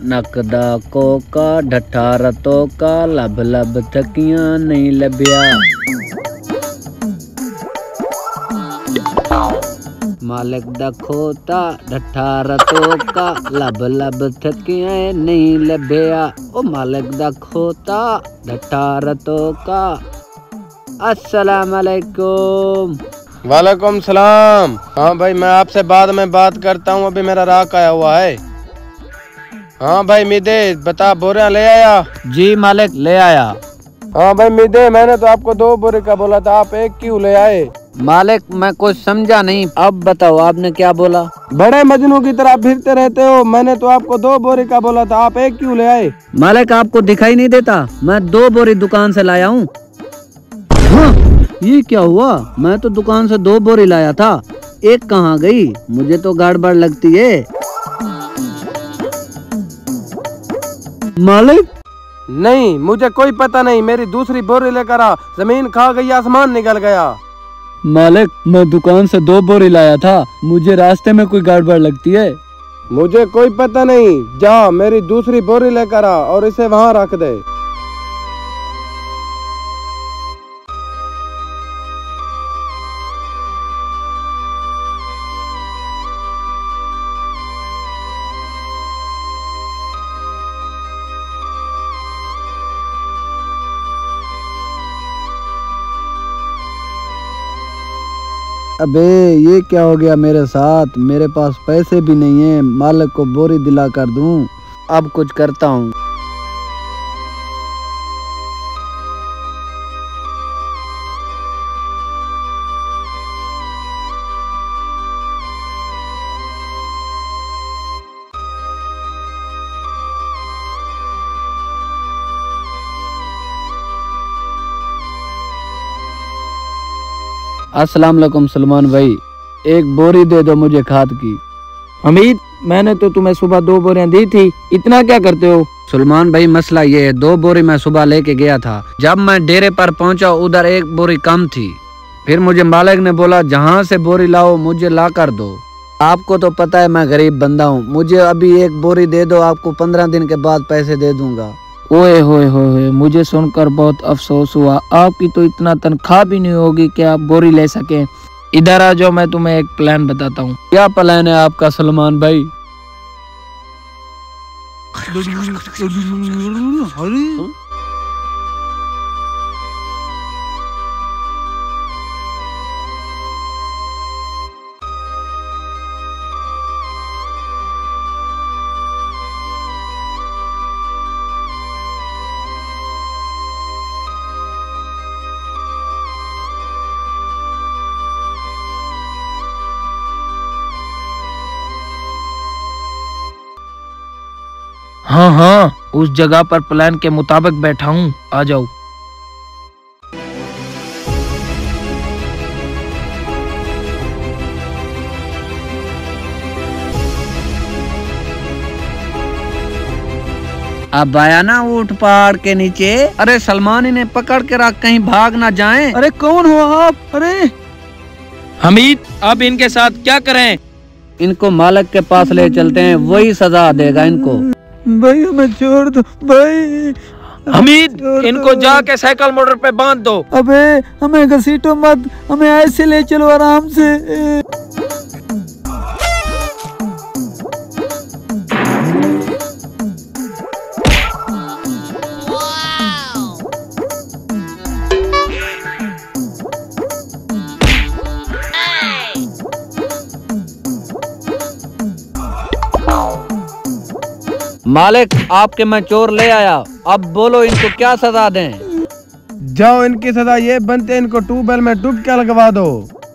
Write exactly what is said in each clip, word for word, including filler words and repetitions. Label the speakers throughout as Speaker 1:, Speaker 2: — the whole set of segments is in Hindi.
Speaker 1: नकदा कोका ढट्ठा रतो का लब लब थकियां नहीं लभ्या। मालिक दा खोता ढट्ठा रतो का लब लब थकियां नहीं लभ्या। ओ मालिक दा खोता ढट्ठा रतो का। अस्सलाम वालेकुम।
Speaker 2: वालेकुम सलाम। हाँ भाई, मैं आपसे बाद में बात करता हूँ, अभी मेरा राक आया हुआ है। हाँ भाई मिदे, बता बोरिया ले आया?
Speaker 1: जी मालिक ले आया।
Speaker 2: हाँ भाई मिदे, मैंने तो आपको दो बोरे का बोला था, आप एक क्यों ले आए?
Speaker 1: मालिक मैं कुछ समझा नहीं, अब बताओ आपने क्या बोला?
Speaker 2: बड़े मजनू की तरह फिरते रहते हो, मैंने तो आपको दो बोरे का बोला था, आप एक क्यों ले आए?
Speaker 1: मालिक आपको दिखाई नहीं देता, मैं दो बोरी दुकान से लाया हूँ। हाँ, ये क्या हुआ? मैं तो दुकान से दो बोरी लाया था, एक कहाँ गई? मुझे तो गड़बड़ लगती है। मालिक
Speaker 2: नहीं, मुझे कोई पता नहीं, मेरी दूसरी बोरी लेकर आ। जमीन खा गई, आसमान निकल गया।
Speaker 1: मालिक मैं दुकान से दो बोरी लाया था, मुझे रास्ते में कोई गड़बड़ लगती है।
Speaker 2: मुझे कोई पता नहीं, जा मेरी दूसरी बोरी लेकर आ और इसे वहाँ रख दे।
Speaker 1: अबे ये क्या हो गया मेरे साथ? मेरे पास पैसे भी नहीं है, मालिक को बोरी दिला कर दूं। अब कुछ करता हूँ। अस्सलाम वालेकुम सलमान भाई, एक बोरी दे दो मुझे खाद की।
Speaker 3: हमीद, मैंने तो तुम्हें सुबह दो बोरियां दी थी, इतना क्या करते हो?
Speaker 1: सलमान भाई मसला ये है, दो बोरी मैं सुबह लेके गया था, जब मैं डेरे पर पहुंचा उधर एक बोरी कम थी। फिर मुझे मालिक ने बोला जहां से बोरी लाओ मुझे ला कर दो। आपको तो पता है मैं गरीब बंदा हूँ, मुझे अभी एक बोरी दे दो, आपको पंद्रह दिन के बाद पैसे दे दूंगा।
Speaker 3: ओए होए होए, मुझे सुनकर बहुत अफसोस हुआ। आपकी तो इतना तनख्वाह भी नहीं होगी कि आप बोरी ले सके। इधर आ जाओ, मैं तुम्हें एक प्लान बताता हूँ।
Speaker 1: क्या प्लान है आपका सलमान भाई?
Speaker 3: हाँ हाँ, उस जगह पर प्लान के मुताबिक बैठा हूँ, आ जाओ।
Speaker 1: अब आया ना ऊंट पहाड़ के नीचे। अरे सलमान इन्हें पकड़ के रख, कहीं भाग ना जाएं।
Speaker 3: अरे कौन हो आप? अरे हमीद, अब इनके साथ क्या करें?
Speaker 1: इनको मालिक के पास ले चलते हैं, वही सजा देगा इनको।
Speaker 3: भाई हमें छोड़ दो भाई। हमीद, इनको जाके साइकिल मोटर पे बांध दो।
Speaker 4: अबे हमें घसीटो मत, हमें ऐसे ले चलो आराम से।
Speaker 1: मालिक आपके मैं चोर ले आया, अब बोलो इनको क्या सजा दें?
Speaker 2: जाओ, इनकी सजा ये बनते, इनको ट्यूबवेल में डुबकी लगवा दो।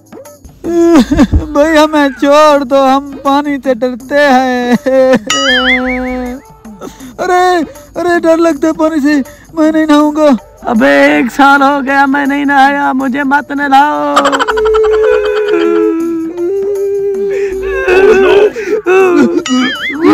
Speaker 4: भाई हमें छोड़ दो, हम पानी से डरते हैं। अरे अरे डर लगता है पानी से, मैं नहीं नहाऊंगा।
Speaker 3: अबे एक साल हो गया मैं नहीं नहाया, मुझे मत नहलाओ।
Speaker 4: Oh, no.